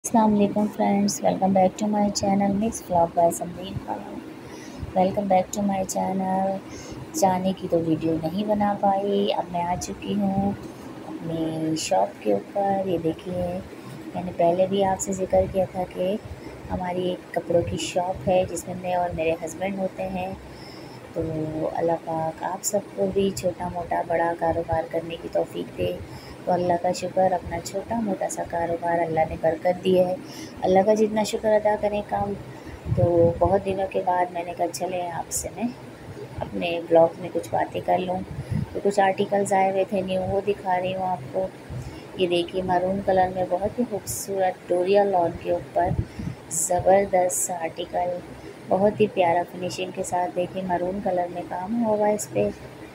अस्सलाम वालेकुम friends, welcome back to my channel mix vlog by Samreen Khan. Welcome back to my channel. जाने की तो वीडियो नहीं बना पाई, अब मैं आ चुकी हूँ अपनी शॉप के ऊपर। ये देखिए, मैंने पहले भी आपसे ज़िक्र किया था कि हमारी एक कपड़ों की शॉप है जिसमें मैं और मेरे हस्बैंड होते हैं। तो अल्लाह पाक आप सबको भी छोटा मोटा बड़ा कारोबार करने की तौफीक दे। तो अल्लाह का शुक्र, अपना छोटा मोटा सा कारोबार अल्लाह ने बरकत दी है। अल्लाह का जितना शुक्र अदा करें कम। तो बहुत दिनों के बाद मैंने कहा चले आपसे मैं अपने ब्लॉग में कुछ बातें कर लूँ। तो कुछ आर्टिकल्स आए हुए थे न्यू, वो दिखा रही हूँ आपको। ये देखिए, मरून कलर में बहुत ही खूबसूरत डोरिया लॉन के ऊपर ज़बरदस्त आर्टिकल, बहुत ही प्यारा फिनिशिंग के साथ। देखिए, मरून कलर में काम हुआ इस पर,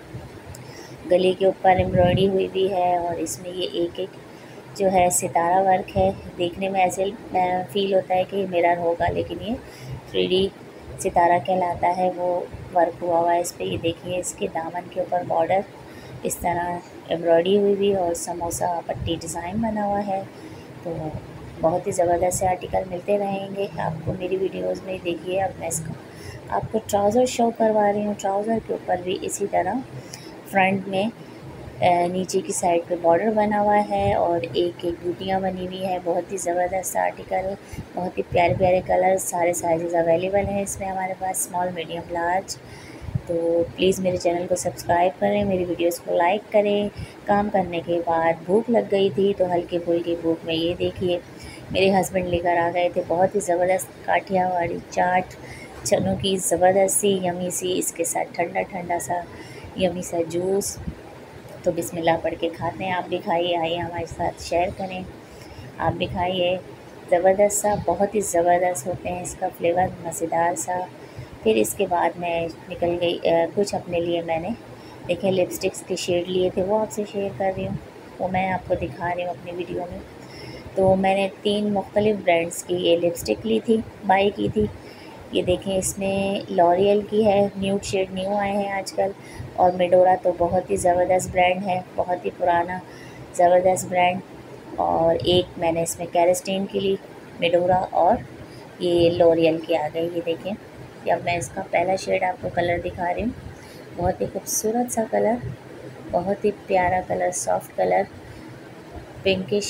गले के ऊपर एम्ब्रॉयडरी हुई भी है और इसमें ये एक एक जो है सितारा वर्क है। देखने में ऐसे फील होता है कि मिरर होगा, लेकिन ये 3D सितारा कहलाता है, वो वर्क हुआ है इस पर। ये देखिए, इसके दामन के ऊपर बॉर्डर इस तरह एम्ब्रॉयडरी हुई भी और समोसा पट्टी डिज़ाइन बना हुआ है। तो बहुत ही ज़बरदस्त से आर्टिकल मिलते रहेंगे आपको मेरी वीडियोस में। देखिए, अब मैं इसका आपको ट्राउज़र शो करवा रही हूँ। ट्राउज़र के ऊपर भी इसी तरह फ्रंट में नीचे की साइड पे बॉर्डर बना हुआ है और एक एक बूटियाँ बनी हुई है। बहुत ही ज़बरदस्त आर्टिकल, बहुत ही प्यारे प्यारे कलर्स, सारे साइजेस अवेलेबल हैं इसमें हमारे पास, स्मॉल मीडियम लार्ज। तो प्लीज़ मेरे चैनल को सब्सक्राइब करें, मेरी वीडियोस को लाइक करें। काम करने के बाद भूख लग गई थी, तो हल्की फुल्की भूख में ये देखिए मेरे हस्बैंड लेकर आ गए थे बहुत ही ज़बरदस्त काठियावाड़ी चाट, चनों की ज़बरदस्त सी यमी सी, इसके साथ ठंडा ठंडा सा यमी सा जूस। तो बिस्मिल्लाह पढ़ के खाते हैं। आप भी खाइए, आइए हमारे साथ शेयर करें, आप भी खाइए। ज़बरदस्त सा, बहुत ही ज़बरदस्त होते हैं, इसका फ्लेवर मज़ेदार सा। फिर इसके बाद मैं निकल गई कुछ अपने लिए मैंने देखे लिपस्टिक्स के शेड लिए थे, वो आपसे शेयर कर रही हूँ, वो मैं आपको दिखा रही हूँ अपनी वीडियो में। तो मैंने 3 मुख्तलिफ़ ब्रांड्स की ये लिपस्टिक ली थी, बाई की थी। ये देखें, इसमें लॉरियल की है, न्यूड शेड न्यू आए हैं आजकल। और मेडोरा तो बहुत ही ज़बरदस्त ब्रांड है, बहुत ही पुराना ज़बरदस्त ब्रांड। और एक मैंने इसमें कैरेस्टीन की ली, मेडोरा, और ये लॉरियल की आ गई। ये देखें, कि अब मैं इसका पहला शेड आपको कलर दिखा रही हूँ। बहुत ही खूबसूरत सा कलर, बहुत ही प्यारा कलर, सॉफ्ट कलर, पिंकिश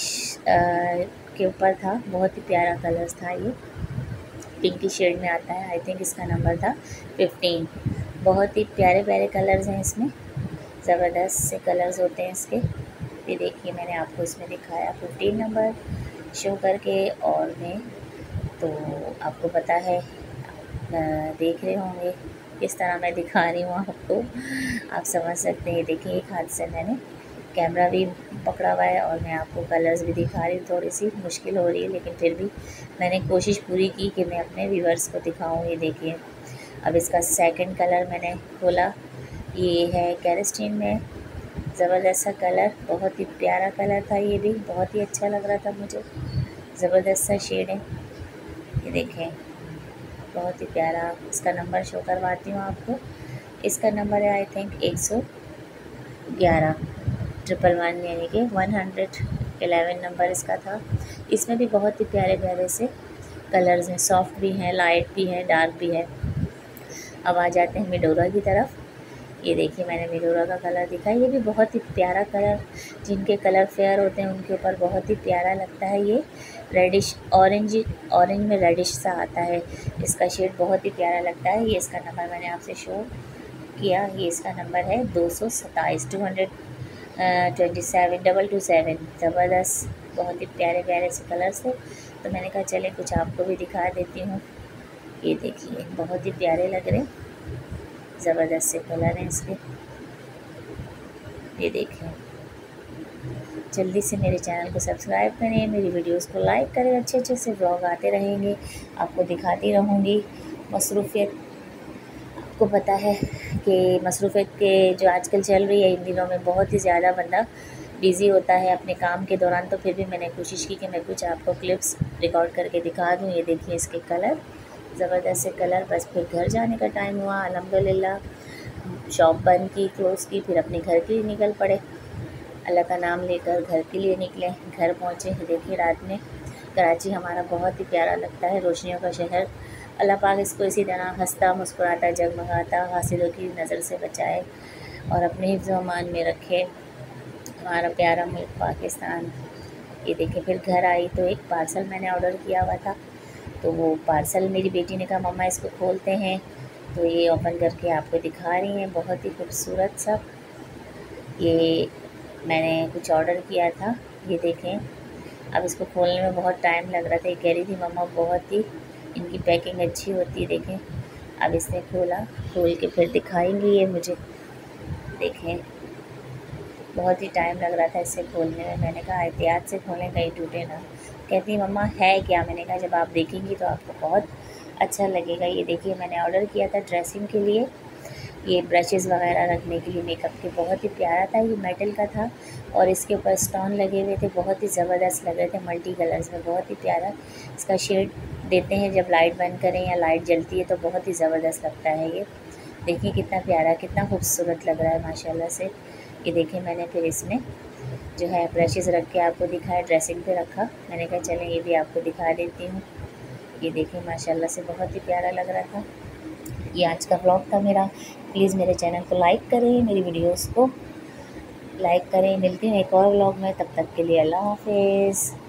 के ऊपर था, बहुत ही प्यारा कलर था। ये पिंकी शेड में आता है, आई थिंक इसका नंबर था 15। बहुत ही प्यारे प्यारे कलर्स हैं इसमें, ज़बरदस्त से कलर्स होते हैं इसके। ये देखिए, मैंने आपको इसमें दिखाया 15 नंबर शो करके। और मैं तो आपको पता है, देख रहे होंगे किस तरह मैं दिखा रही हूँ आपको, आप समझ सकते हैं। देखिए, एक हाथ से मैंने कैमरा भी पकड़ा हुआ है और मैं आपको कलर्स भी दिखा रही हूँ। थोड़ी सी मुश्किल हो रही है, लेकिन फिर भी मैंने कोशिश पूरी की कि मैं अपने व्यूअर्स को दिखाऊँ। ये देखिए, अब इसका सेकंड कलर मैंने खोला, ये है कैरेस्टीन में, ज़बरदस्त सा कलर, बहुत ही प्यारा कलर था, ये भी बहुत ही अच्छा लग रहा था मुझे, ज़बरदस्त सा शेड है। ये देखें, बहुत ही प्यारा। इसका नंबर शो करवाती हूँ आपको, इसका नंबर है आई थिंक 111 111, यानी कि 111 नंबर इसका था। इसमें भी बहुत ही प्यारे प्यारे से कलर्स हैं, सॉफ्ट भी हैं, लाइट भी हैं, डार्क भी है। अब आ जाते हैं मेडोरा की तरफ। ये देखिए, मैंने मेडोरा का कलर दिखा, ये भी बहुत ही प्यारा कलर, जिनके कलर फेयर होते हैं उनके ऊपर बहुत ही प्यारा लगता है। ये रेडिश ऑरेंज, ऑरेंज में रेडिश सा आता है, इसका शेड बहुत ही प्यारा लगता है। ये इसका नंबर मैंने आपसे शो किया, ये इसका नंबर है 227, 227 ज़बरदस्त, बहुत ही प्यारे प्यारे से कलर्स थे। तो मैंने कहा चले कुछ आपको भी दिखा देती हूँ। ये देखिए, बहुत ही प्यारे लग रहे, ज़बरदस्त से कलर हैं इसके। ये देखें, जल्दी से मेरे चैनल को सब्सक्राइब करें, मेरी वीडियोस को लाइक करें, अच्छे अच्छे से व्लॉग आते रहेंगे, आपको दिखाती रहूँगी। मसरूफ़ियत, आपको पता है कि मसरूफ़ियत के जो आजकल चल रही है, इन दिनों में बहुत ही ज़्यादा बंदा बिज़ी होता है अपने काम के दौरान। तो फिर भी मैंने कोशिश की कि मैं कुछ आपको क्लिप्स रिकॉर्ड करके दिखा दूँ। ये देखिए, इसके कलर, ज़बरदस्त से कलर। बस फिर घर जाने का टाइम हुआ, अल्हम्दुलिल्लाह शॉप बंद की, क्लोज़ की, फिर अपने घर के लिए निकल पड़े। अल्लाह का नाम लेकर घर के लिए निकले, घर पहुँचे। देखिए, रात में कराची हमारा बहुत ही प्यारा लगता है, रोशनियों का शहर। अल्लाह पाक इसको इसी तरह हंसता मुस्कुराता जगमगाता हासिलों की नज़र से बचाए और अपने हिफ्ज़ व अमान में रखे, हमारा प्यारा मुल्क पाकिस्तान। ये देखिए, फिर घर आई तो एक पार्सल मैंने ऑर्डर किया हुआ था, तो वो पार्सल मेरी बेटी ने कहा मम्मा इसको खोलते हैं, तो ये ओपन करके आपको दिखा रही हैं। बहुत ही खूबसूरत सा ये मैंने कुछ ऑर्डर किया था। ये देखें, अब इसको खोलने में बहुत टाइम लग रहा था। ये कह रही थी मम्मा बहुत ही इनकी पैकिंग अच्छी होती है। देखें, अब इसने खोला, खोल के फिर दिखाएंगी ये मुझे। देखें, बहुत ही टाइम लग रहा था इसे खोलने में। मैंने कहा एहतियात से खोलें, कहीं टूटे ना। कहती मम्मा है क्या? मैंने कहा जब आप देखेंगी तो आपको बहुत अच्छा लगेगा। ये देखिए, मैंने ऑर्डर किया था ड्रेसिंग के लिए, ये ब्रशेज़ वगैरह रखने के लिए मेकअप के। बहुत ही प्यारा था, ये मेटल का था और इसके ऊपर स्टोन लगे हुए थे, बहुत ही ज़बरदस्त लग रहे थे, मल्टी कलर्स में। बहुत ही प्यारा इसका शेड देते हैं जब लाइट बंद करें या लाइट जलती है तो बहुत ही ज़बरदस्त लगता है ये। देखिए कितना प्यारा, कितना खूबसूरत लग रहा है माशाल्लाह से। ये देखिए, मैंने फिर इसमें जो है ब्रशेज़ रख के आपको दिखाया, ड्रेसिंग पे रखा। मैंने कहा चलें ये भी आपको दिखा देती हूँ। ये देखिए माशाल्लाह से बहुत ही प्यारा लग रहा था। ये आज का व्लॉग था मेरा। प्लीज़ मेरे चैनल को लाइक करें, मेरी वीडियोस को लाइक करें। मिलती हूँ एक और व्लॉग में, तब तक के लिए अल्लाह हाफ़िज़।